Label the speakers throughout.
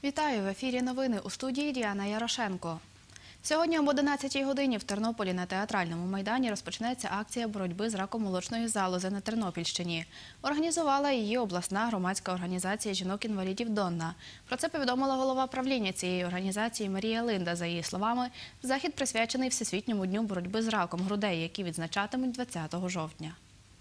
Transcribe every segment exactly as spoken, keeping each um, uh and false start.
Speaker 1: Вітаю! В ефірі новини, у студії Діана Ярошенко. Сьогодні об одинадцятій годині в Тернополі на Театральному майдані розпочнеться акція боротьби з раком молочної залози на Тернопільщині. Організувала її обласна громадська організація жінок-інвалідів «Донна». Про це повідомила голова правління цієї організації Марія Линда. За її словами, захід присвячений Всесвітньому дню боротьби з раком грудей, який відзначатимуть двадцятого жовтня.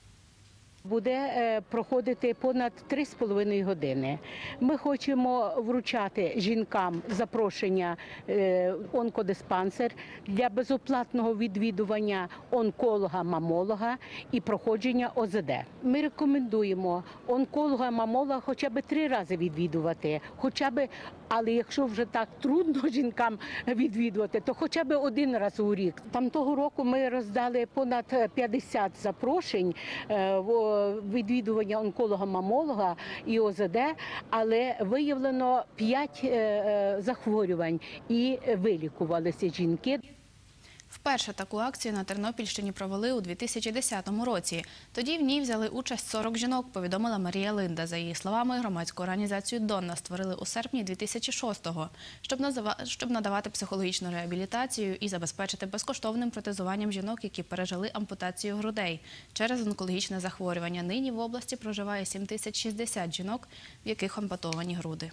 Speaker 2: Буде проходити понад три з половиною години. Ми хочемо вручати жінкам запрошення в онкодиспансер для безоплатного відвідування онколога-мамолога і проходження О З Д. Ми рекомендуємо онколога-мамолога хоча б три рази відвідувати, хоча б, але якщо вже так трудно жінкам відвідувати, то хоча б один раз у рік. Там того року ми роздали понад п'ятдесят запрошень в відвідування онколога-мамолога і О З Д, але виявлено п'ять захворювань і вилікувалися жінки.
Speaker 1: Вперше таку акцію на Тернопільщині провели у дві тисячі десятому році. Тоді в ній взяли участь сорок жінок, повідомила Марія Линда. За її словами, громадську організацію «Донна» створили у серпні дві тисячі шостого, щоб надавати психологічну реабілітацію і забезпечити безкоштовним протезуванням жінок, які пережили ампутацію грудей через онкологічне захворювання. Нині в області проживає сім тисяч шістдесят жінок, в яких ампутовані груди.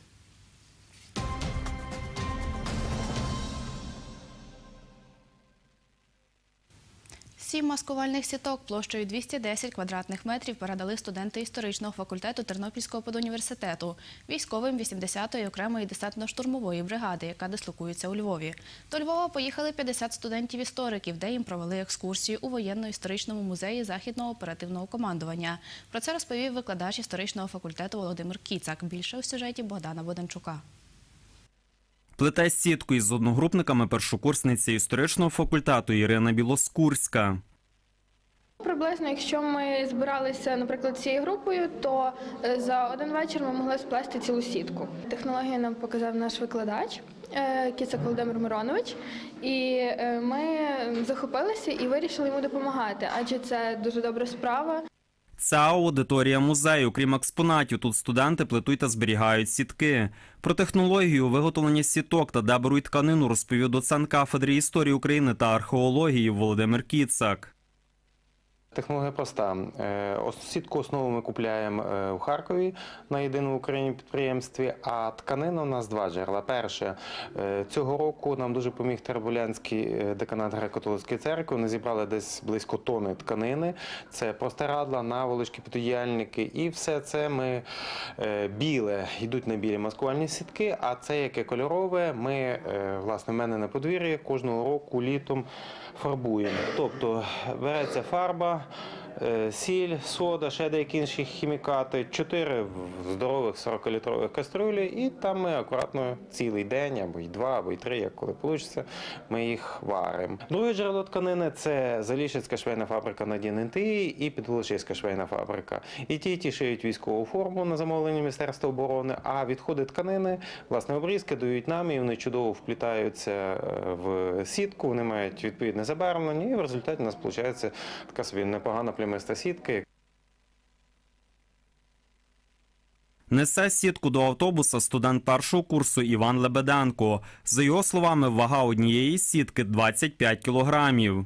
Speaker 1: Сім маскувальних сіток площею двісті десять квадратних метрів передали студенти історичного факультету Тернопільського педуніверситету військовим вісімдесятої окремої десантно-штурмової бригади, яка дислокується у Львові. До Львова поїхали п'ятдесят студентів-істориків, де їм провели екскурсію у воєнно-історичному музеї Західного оперативного командування. Про це розповів викладач історичного факультету Володимир Кіцак. Більше у сюжеті Богдана Боденчука.
Speaker 3: Плете сітку із одногрупниками першокурсниця історичного факультету Ірина Білоскурська.
Speaker 4: Приблизно, якщо ми збиралися, наприклад, цією групою, то за один вечір ми могли сплести цілу сітку. Технологію нам показав наш викладач Кіцак Володимир Миронович, і ми захопилися і вирішили йому допомагати, адже це дуже добра справа.
Speaker 3: Це аудиторія музею. Крім експонатів, тут студенти плетуть та зберігають сітки. Про технологію виготовлення сіток та де беруть тканину розповів доцент кафедри історії України та археології Володимир Кіцак.
Speaker 5: Технологія проста. Сітку основу ми купуємо в Харкові на єдиному в Україні підприємстві, а тканина у нас два джерела. Перше, цього року нам дуже поміг Теребулянський деканат Греко-католицької церкви. Вони зібрали десь близько тони тканини. Це простирадла, наволочки, підодіяльники. І все це ми біле, йдуть на білі маскувальні сітки, а це, яке кольорове, ми, власне, в мене на подвір'ї кожного року літом фарбуємо. Тобто береться фарба, сіль, сода, ще деякі інші хімікати, чотири здорових сорокалітрових кастрюлі, і там ми акуратно цілий день, або й два, або й три, як коли вийде, ми їх варимо. Друге джерело тканини – це Заліщицька швейна фабрика «Надін ен те і» і Підволочиська швейна фабрика. І ті, і ті шиють військову форму на замовлення Міністерства оборони, а відходи тканини, власне, обрізки дають нам, і вони чудово вплітаються в сітку, вони мають відповідне забарвлення, і в результаті у нас виходить така собі непогана плямиста сітка.
Speaker 3: Несе сітку до автобуса студент першого курсу Іван Лебеденко. За його словами, вага однієї сітки – двадцять п'ять кілограмів.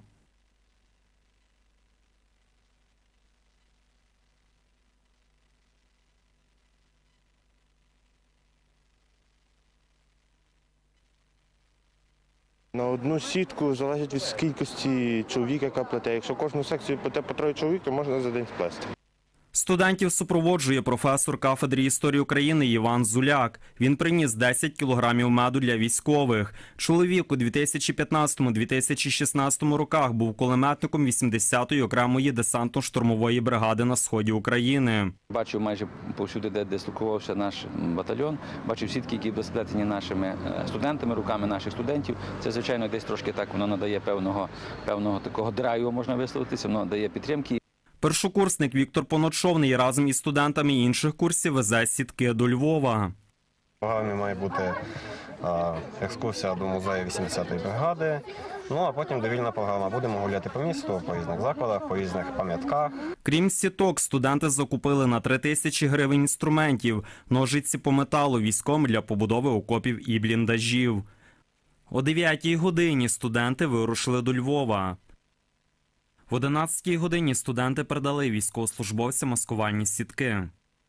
Speaker 6: На одну сітку залежить від кількості чоловік, яка плете. Якщо кожну секцію плете по троє чоловік, то можна за день сплести.
Speaker 3: Студентів супроводжує професор кафедри історії України Іван Зуляк. Він приніс десять кілограмів меду для військових. Чоловік у дві тисячі п'ятнадцятому - дві тисячі шістнадцятому роках був кулеметником вісімдесятої окремої десантно-штурмової бригади на сході України.
Speaker 7: Бачив майже повсюди, де дислокувався наш батальйон, бачив сітки, які були сплетені нашими студентами, руками наших студентів. Це, звичайно, десь трошки так воно надає певного, певного такого драйву, можна висловитися, воно дає підтримки.
Speaker 3: Першокурсник Віктор Поночовний разом із студентами інших курсів везе сітки до Львова.
Speaker 6: В програмі має бути екскурсія до музею вісімдесятої бригади,
Speaker 8: Ну а потім довільна програма. Будемо гуляти по місту, по різних закладах, по різних пам'ятках.
Speaker 3: Крім сіток, студенти закупили на три тисячі гривень інструментів, ножиці по металу військовим для побудови окопів і бліндажів. О дев'ятій годині студенти вирушили до Львова. В одинадцятій годині студенти передали військовослужбовцям маскувальні сітки.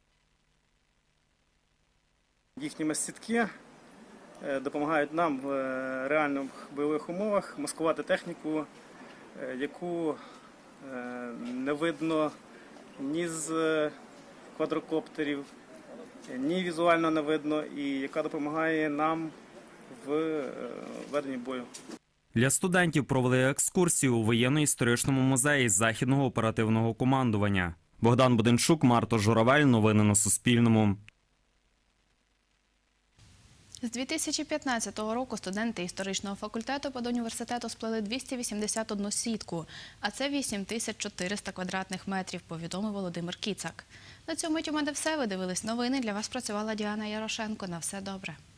Speaker 9: Їхні сітки допомагають нам в реальних бойових умовах маскувати техніку, яку не видно ні з квадрокоптерів, ні візуально не видно, і яка допомагає нам в веденні бою.
Speaker 3: Для студентів провели екскурсію у воєнно-історичному музеї Західного оперативного командування. Богдан Буденчук, Марта Журавель. Новини на Суспільному.
Speaker 1: З дві тисячі п'ятнадцятого року студенти історичного факультету педуніверситету сплели двісті вісімдесят одну сітку, а це вісім тисяч чотириста квадратних метрів, повідомив Володимир Кіцак. На цьому мить у мене все. Ви дивились новини. Для вас працювала Діана Ярошенко. На все добре.